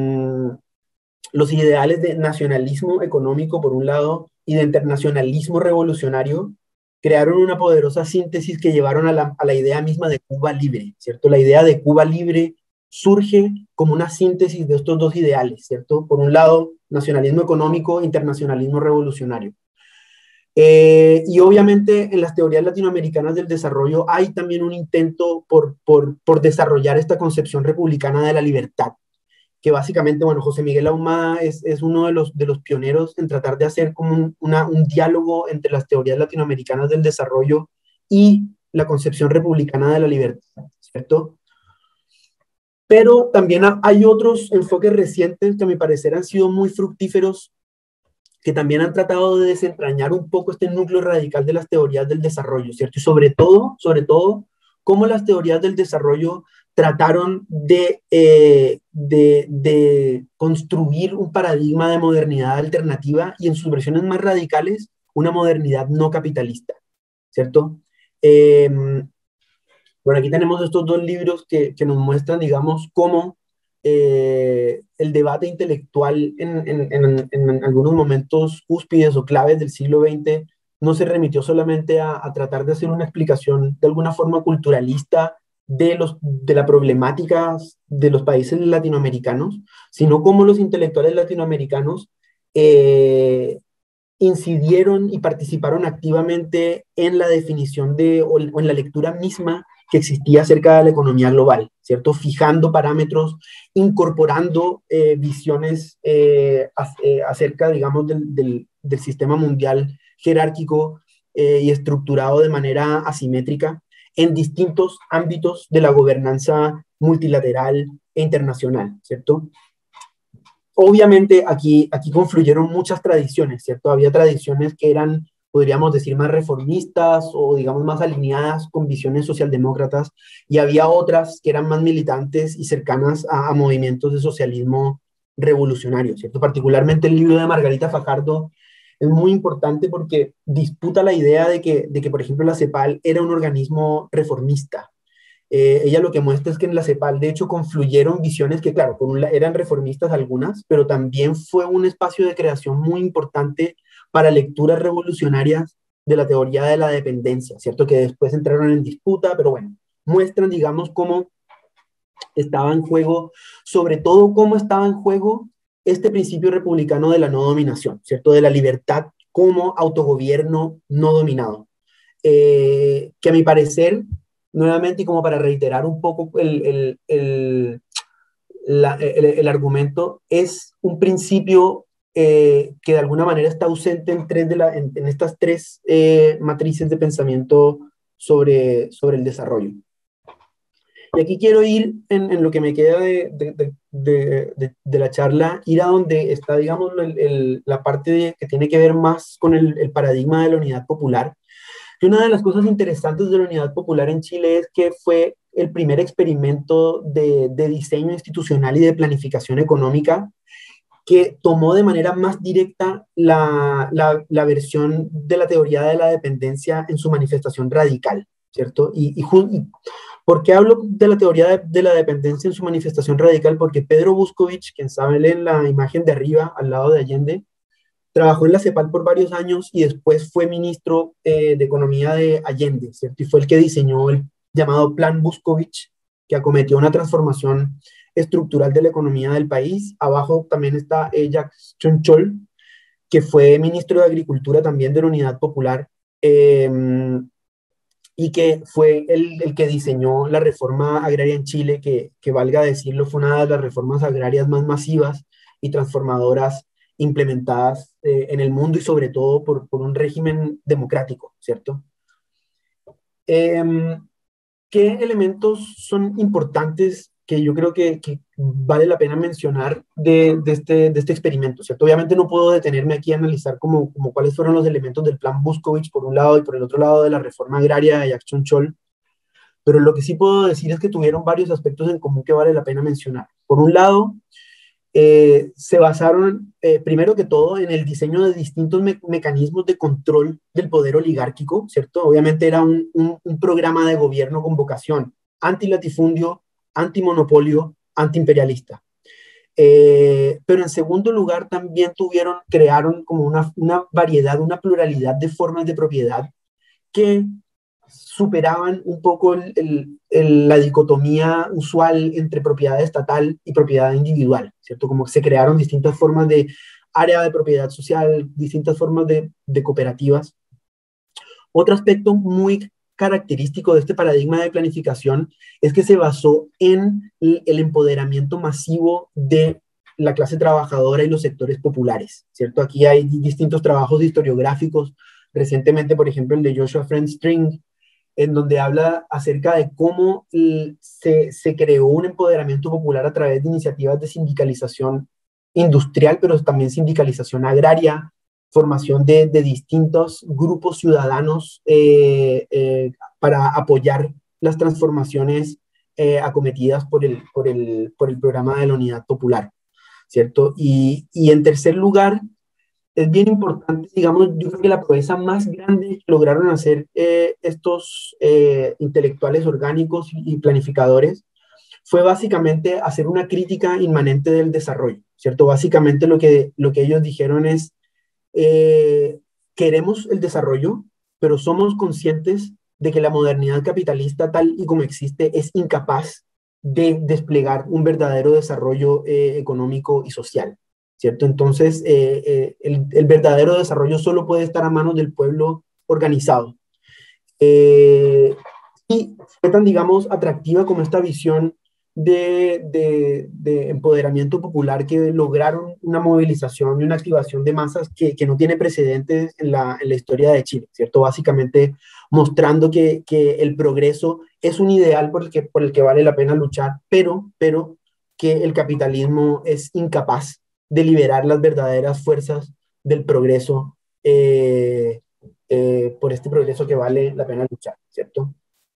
los ideales de nacionalismo económico, por un lado, y de internacionalismo revolucionario, crearon una poderosa síntesis que llevaron a la, a la idea misma de Cuba libre, ¿cierto? La idea de Cuba libre surge como una síntesis de estos dos ideales, ¿cierto? Por un lado, nacionalismo económico, internacionalismo revolucionario. Eh, y obviamente en las teorías latinoamericanas del desarrollo hay también un intento por, por, por desarrollar esta concepción republicana de la libertad, que básicamente, bueno, José Miguel Ahumada es, es uno de los, de los pioneros en tratar de hacer como un, una, un diálogo entre las teorías latinoamericanas del desarrollo y la concepción republicana de la libertad, ¿cierto? Pero también hay otros enfoques recientes que a mi parecer han sido muy fructíferos, que también han tratado de desentrañar un poco este núcleo radical de las teorías del desarrollo, ¿cierto? Y sobre todo, sobre todo, cómo las teorías del desarrollo trataron de, eh, de, de construir un paradigma de modernidad alternativa y en sus versiones más radicales, una modernidad no capitalista, ¿cierto? Eh, bueno, aquí tenemos estos dos libros que, que nos muestran, digamos, cómo eh, el debate intelectual en, en, en, en algunos momentos cúspides o claves del siglo veinte no se remitió solamente a, a tratar de hacer una explicación de alguna forma culturalista de, los, de la problemática de los países latinoamericanos, sino cómo los intelectuales latinoamericanos eh, incidieron y participaron activamente en la definición de, o, o en la lectura misma que existía acerca de la economía global, ¿cierto? Fijando parámetros, incorporando eh, visiones eh, acerca, digamos, del, del, del sistema mundial jerárquico eh, y estructurado de manera asimétrica en distintos ámbitos de la gobernanza multilateral e internacional, ¿cierto? Obviamente aquí, aquí confluyeron muchas tradiciones, ¿cierto? Había tradiciones que eran, podríamos decir, más reformistas o, digamos, más alineadas con visiones socialdemócratas, y había otras que eran más militantes y cercanas a, a movimientos de socialismo revolucionario, ¿cierto? Particularmente el libro de Margarita Fajardo es muy importante porque disputa la idea de que, de que por ejemplo, la CEPAL era un organismo reformista. Eh, ella lo que muestra es que en la CEPAL, de hecho, confluyeron visiones que, claro, por un, eran reformistas algunas, pero también fue un espacio de creación muy importante para lecturas revolucionarias de la teoría de la dependencia, ¿cierto? Que después entraron en disputa, pero bueno, muestran, digamos, cómo estaba en juego, sobre todo cómo estaba en juego este principio republicano de la no dominación, ¿cierto? De la libertad como autogobierno no dominado. Eh, que a mi parecer, nuevamente, y como para reiterar un poco el, el, el, la, el, el argumento, es un principio eh, que de alguna manera está ausente en, tres de la, en, en estas tres eh, matrices de pensamiento sobre, sobre el desarrollo. Y aquí quiero ir, en, en lo que me queda de, de, de, de, de la charla, ir a donde está, digamos, el, el, la parte de, que tiene que ver más con el, el paradigma de la unidad popular. Y una de las cosas interesantes de la unidad popular en Chile es que fue el primer experimento de, de diseño institucional y de planificación económica que tomó de manera más directa la, la, la versión de la teoría de la dependencia en su manifestación radical, ¿cierto? Y, y, y ¿por qué hablo de la teoría de, de la dependencia en su manifestación radical? Porque Pedro Buscovich, quien sabe en la imagen de arriba, al lado de Allende, trabajó en la CEPAL por varios años y después fue ministro eh, de Economía de Allende, ¿cierto? Y fue el que diseñó el llamado Plan Buscovich, que acometió una transformación estructural de la economía del país. Abajo también está eh, Jacques Chonchol, que fue ministro de Agricultura también de la Unidad Popular, eh, y que fue el, el que diseñó la reforma agraria en Chile, que, que valga decirlo, fue una de las reformas agrarias más masivas y transformadoras implementadas eh, en el mundo y sobre todo por, por un régimen democrático, ¿cierto? Eh, ¿Qué elementos son importantes que yo creo que, que vale la pena mencionar de, de, este, de este experimento, ¿cierto? Obviamente no puedo detenerme aquí a analizar como, como cuáles fueron los elementos del plan Buskovich por un lado y por el otro lado de la reforma agraria de Jackson Chol, pero lo que sí puedo decir es que tuvieron varios aspectos en común que vale la pena mencionar. Por un lado, eh, se basaron, eh, primero que todo, en el diseño de distintos me mecanismos de control del poder oligárquico, ¿cierto? Obviamente era un, un, un programa de gobierno con vocación antilatifundio, antimonopolio, antiimperialista. Eh, pero en segundo lugar, también tuvieron, crearon como una, una variedad, una pluralidad de formas de propiedad que superaban un poco el, el, el, la dicotomía usual entre propiedad estatal y propiedad individual, ¿cierto? Como que se crearon distintas formas de área de propiedad social, distintas formas de, de cooperativas. Otro aspecto muy característico de este paradigma de planificación es que se basó en el empoderamiento masivo de la clase trabajadora y los sectores populares, ¿cierto? Aquí hay distintos trabajos historiográficos, recientemente, por ejemplo, el de Joshua Friend String, en donde habla acerca de cómo se, se creó un empoderamiento popular a través de iniciativas de sindicalización industrial, pero también sindicalización agraria, formación de, de distintos grupos ciudadanos eh, eh, para apoyar las transformaciones eh, acometidas por el, por, el, por el programa de la Unidad Popular, ¿cierto? Y, y en tercer lugar, es bien importante, digamos, yo creo que la proeza más grande que lograron hacer eh, estos eh, intelectuales orgánicos y planificadores fue básicamente hacer una crítica inmanente del desarrollo, ¿cierto? Básicamente lo que, lo que ellos dijeron es, eh, queremos el desarrollo, pero somos conscientes de que la modernidad capitalista tal y como existe es incapaz de desplegar un verdadero desarrollo eh, económico y social, ¿cierto? Entonces, eh, eh, el, el verdadero desarrollo solo puede estar a manos del pueblo organizado. Eh, y fue tan, digamos, atractiva como esta visión de, de, de empoderamiento popular que lograron una movilización y una activación de masas que, que no tiene precedentes en la, en la historia de Chile, ¿cierto? Básicamente mostrando que, que el progreso es un ideal por el, que, por el que vale la pena luchar, pero, pero que el capitalismo es incapaz de liberar las verdaderas fuerzas del progreso, eh, eh, por este progreso que vale la pena luchar, ¿cierto?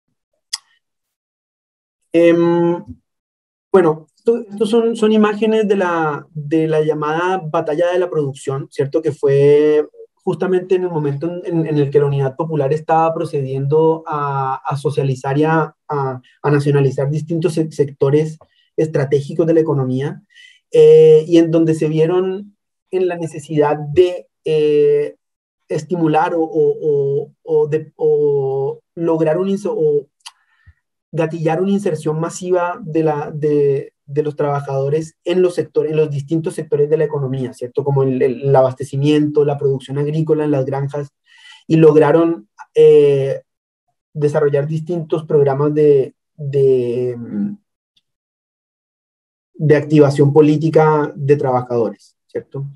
Eh, bueno, estos esto son, son imágenes de la, de la llamada batalla de la producción, ¿cierto? Que fue justamente en el momento en, en el que la Unidad Popular estaba procediendo a, a socializar y a, a, a nacionalizar distintos sectores estratégicos de la economía, eh, y en donde se vieron en la necesidad de eh, estimular o, o, o, o, de, o lograr un o gatillar una inserción masiva de, la, de, de los trabajadores en los sectores, en los distintos sectores de la economía, ¿cierto? Como el, el abastecimiento, la producción agrícola en las granjas, y lograron eh, desarrollar distintos programas de, de, de activación política de trabajadores, ¿cierto?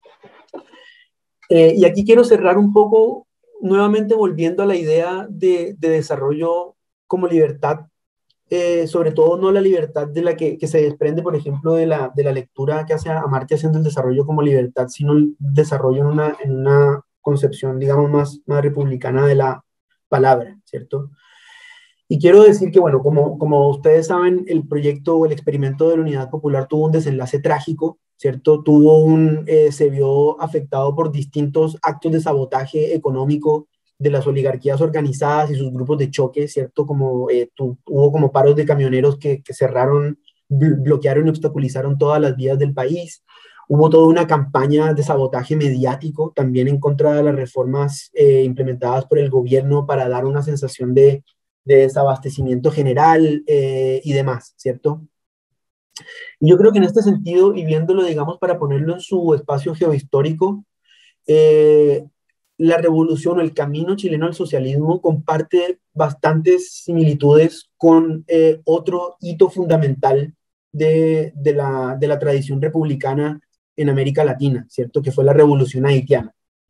Eh, y aquí quiero cerrar un poco, nuevamente volviendo a la idea de, de desarrollo como libertad, eh, sobre todo no la libertad de la que, que se desprende, por ejemplo, de la, de la lectura que hace Amartya haciendo el desarrollo como libertad, sino el desarrollo en una, en una concepción, digamos, más, más republicana de la palabra, ¿cierto? Y quiero decir que, bueno, como, como ustedes saben, el proyecto o el experimento de la Unidad Popular tuvo un desenlace trágico, ¿cierto? Tuvo un, eh, se vio afectado por distintos actos de sabotaje económico de las oligarquías organizadas y sus grupos de choque, ¿cierto? Como eh, tu, hubo como paros de camioneros que, que cerraron, bloquearon y obstaculizaron todas las vías del país. Hubo toda una campaña de sabotaje mediático también en contra de las reformas eh, implementadas por el gobierno para dar una sensación de, de desabastecimiento general eh, y demás, ¿cierto? Yo creo que en este sentido, y viéndolo, digamos, para ponerlo en su espacio geohistórico, eh, la revolución o el camino chileno al socialismo comparte bastantes similitudes con eh, otro hito fundamental de, de, la, de la tradición republicana en América Latina, ¿cierto? Que fue la revolución haitiana.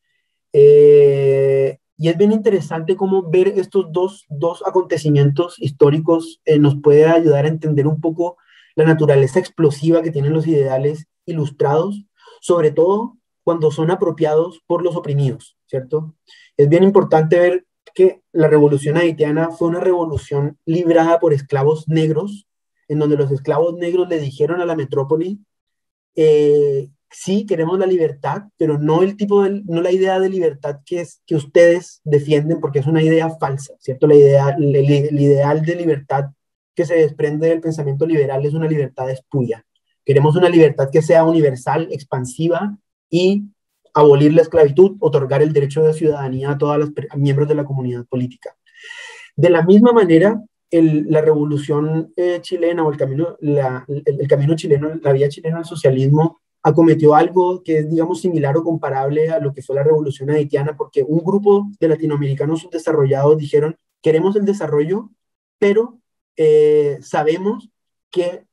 Eh, y es bien interesante cómo ver estos dos, dos acontecimientos históricos eh, nos puede ayudar a entender un poco la naturaleza explosiva que tienen los ideales ilustrados, sobre todo cuando son apropiados por los oprimidos, ¿cierto? Es bien importante ver que la revolución haitiana fue una revolución librada por esclavos negros, en donde los esclavos negros le dijeron a la metrópoli, eh, sí, queremos la libertad, pero no el tipo de, no la idea de libertad que, es, que ustedes defienden, porque es una idea falsa, ¿cierto? La idea, el, el ideal de libertad que se desprende del pensamiento liberal es una libertad espuria. Queremos una libertad que sea universal, expansiva y abolir la esclavitud, otorgar el derecho de ciudadanía a todos los miembros de la comunidad política. De la misma manera, el, la revolución eh, chilena o el camino, la, el, el camino chileno, la vía chilena al socialismo, acometió algo que es, digamos, similar o comparable a lo que fue la revolución haitiana, porque un grupo de latinoamericanos subdesarrollados dijeron, queremos el desarrollo, pero eh, sabemos que,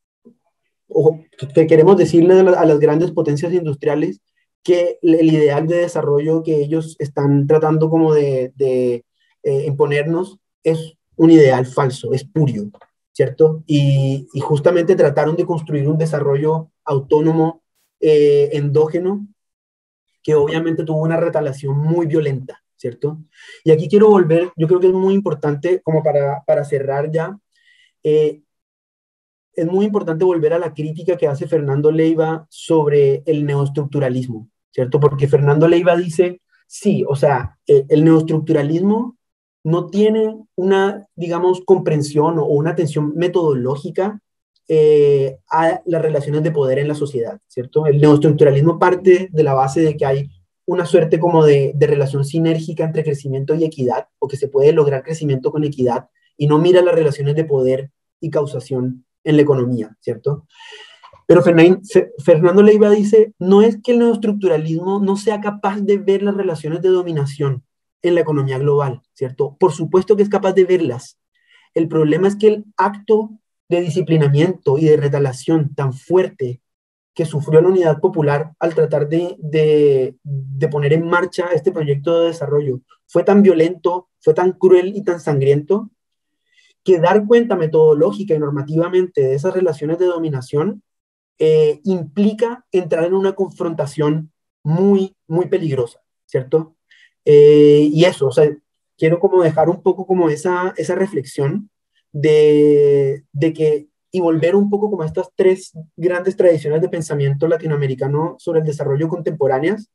o que queremos decirle a, la, a las grandes potencias industriales que el ideal de desarrollo que ellos están tratando como de, de eh, imponernos es un ideal falso, espurio, ¿cierto? Y, y justamente trataron de construir un desarrollo autónomo, eh, endógeno, que obviamente tuvo una retaliación muy violenta, ¿cierto? Y aquí quiero volver, yo creo que es muy importante, como para, para cerrar ya, eh, es muy importante volver a la crítica que hace Fernando Leiva sobre el neoestructuralismo, ¿cierto? Porque Fernando Leiva dice, sí, o sea, eh, el neoestructuralismo no tiene una, digamos, comprensión o una atención metodológica eh, a las relaciones de poder en la sociedad, ¿cierto? El neoestructuralismo parte de la base de que hay una suerte como de, de relación sinérgica entre crecimiento y equidad, o que se puede lograr crecimiento con equidad, y no mira las relaciones de poder y causación en la economía, ¿cierto? Pero Fernando Leiva dice, no es que el neoestructuralismo no sea capaz de ver las relaciones de dominación en la economía global, ¿cierto? Por supuesto que es capaz de verlas. El problema es que el acto de disciplinamiento y de retalación tan fuerte que sufrió la Unidad Popular al tratar de, de, de poner en marcha este proyecto de desarrollo fue tan violento, fue tan cruel y tan sangriento, que dar cuenta metodológica y normativamente de esas relaciones de dominación eh, implica entrar en una confrontación muy, muy peligrosa, ¿cierto? Eh, y eso, o sea, quiero como dejar un poco como esa, esa reflexión de, de que, y volver un poco como a estas tres grandes tradiciones de pensamiento latinoamericano sobre el desarrollo contemporáneas,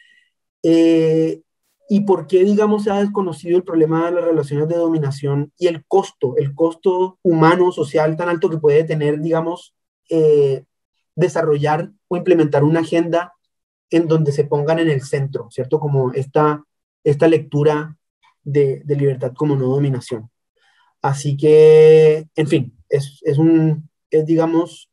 eh, y por qué, digamos, se ha desconocido el problema de las relaciones de dominación y el costo, el costo humano, social tan alto que puede tener, digamos, eh, desarrollar o implementar una agenda en donde se pongan en el centro, ¿cierto? Como esta, esta lectura de, de libertad como no dominación. Así que, en fin, es, es un, es, digamos,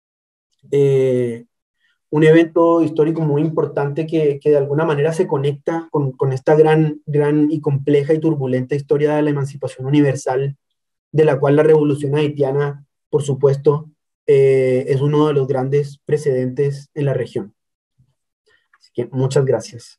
eh, un evento histórico muy importante que, que de alguna manera se conecta con, con esta gran, gran y compleja y turbulenta historia de la emancipación universal, de la cual la revolución haitiana, por supuesto, eh, es uno de los grandes precedentes en la región. Así que muchas gracias.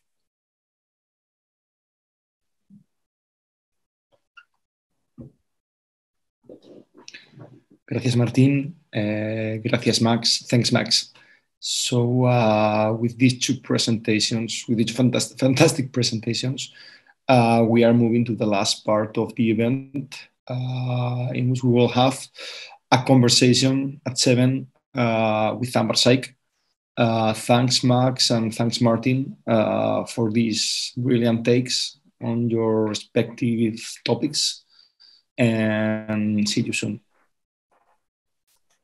Gracias, Martín. Uh, gracias, Max. Thanks, Max. So uh, with these two presentations, with these fantastic, fantastic presentations, uh, we are moving to the last part of the event, uh, in which we will have a conversation at seven uh, with Amber Syke. Uh, thanks, Max, and thanks, Martin, uh, for these brilliant takes on your respective topics. And see you soon.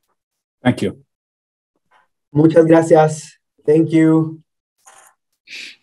Thank you. Muchas gracias. Thank you.